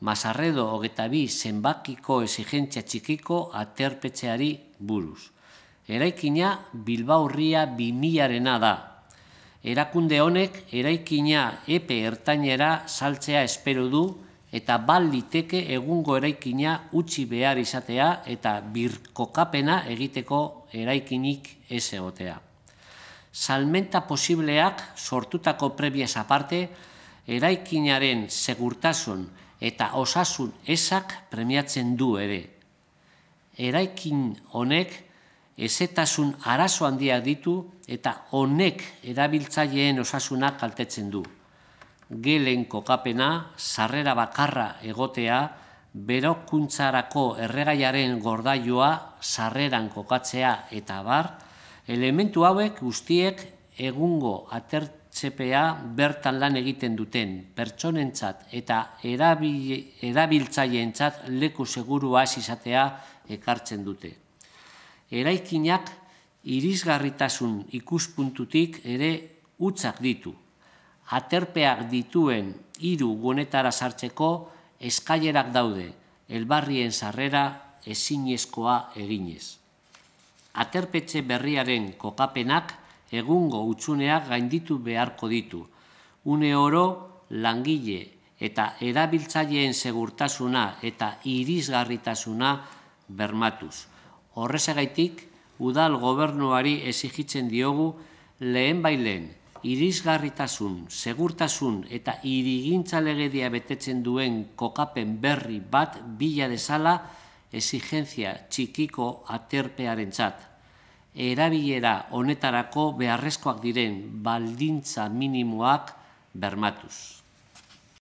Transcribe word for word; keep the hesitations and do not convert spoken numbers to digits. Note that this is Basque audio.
Mazarredo hogeita bi zenbakiko exigentzia txikiko aterpetxeari buruz. Eraikina Bilbao Ria bi milarena da. Erakunde honek eraikina epe ertainera saltzea espero du eta bal liteke egungo eraikina utzi behar izatea eta birkokapena egiteko eraikinik ez egotea. Salmenta posibleak sortutako prebiaz aparte, eraikinaren segurtasun eta osasun ezak premiatzen du ere. Eraikin honek ezetasun arazo handiak ditu eta honek erabiltzaileen osasuna kaltetzen du. Gelen kokapena, sarrera bakarra egotea, berokuntzarako erregaiaren gordailua sarreran kokatzea eta bar, elementu hauek guztiek egungo atertzepea bertan lan egiten duten pertsonentzat eta erabiltzaileentzat leku segurua ez izatea ekartzen dute. Eraikinak irisgarritasun ikuspuntutik ere hutsak ditu. Aterpeak dituen hiru gunetara sartzeko eskailerak daude, elbarrien sarrera ezinezkoa eginez. Aterpetxe berriaren kokapenak egungo hutsuneak gainditu beharko ditu. Une oro langile eta erabiltzaileen segurtasuna eta irisgarritasuna bermatuz. Horrezagaitik, udal gobernuari exigitzen diogu lehenbailen irisgarritasun, segurtasun eta hirigintza legedia betetzen duen kokapen berri bat bila dezala exigentzia txikiko aterpearentzat. Erabilera honetarako beharrezkoak diren baldintza minimoak bermatuz.